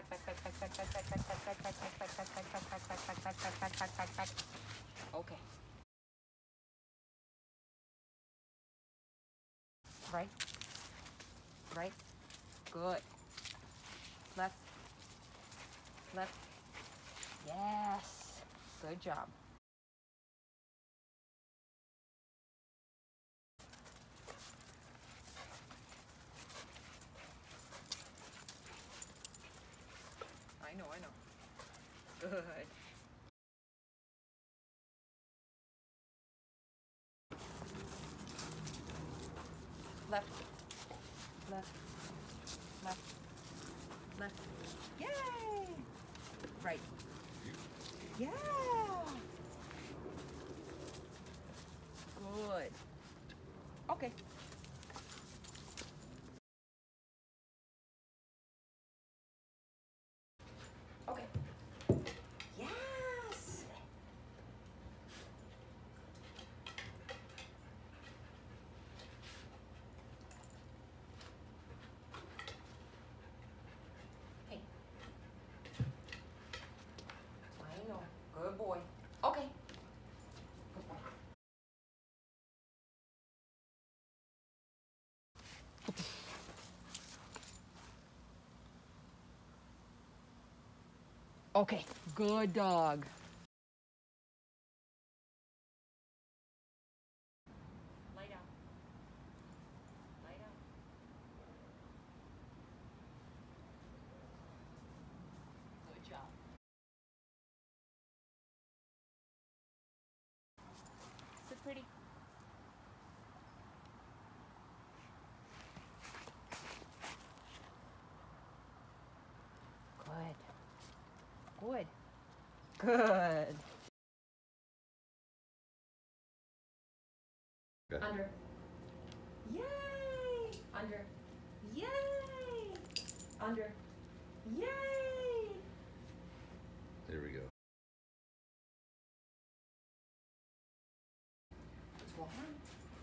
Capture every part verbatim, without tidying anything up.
Okay. Right. Right. Good. Left. Left. Yes. Good job. I know, I know. Good. Left. Left. Left. Left. Yay! Right. Yeah! Good. Okay. Okay. Yes! Hey. I know. Good boy. Okay. Good boy. Okay. Good dog. Lay down. Lay down. Good job. Sit pretty. Good. Good. Good. Good. Under. Yay! Under. Yay! Under. Yay! There we go. Let's walk around.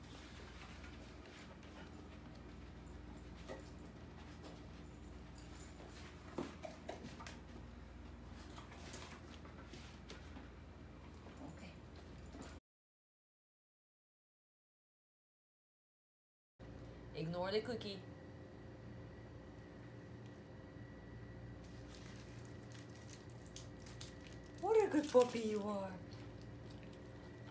Okay. Ignore the cookie. What a good puppy you are.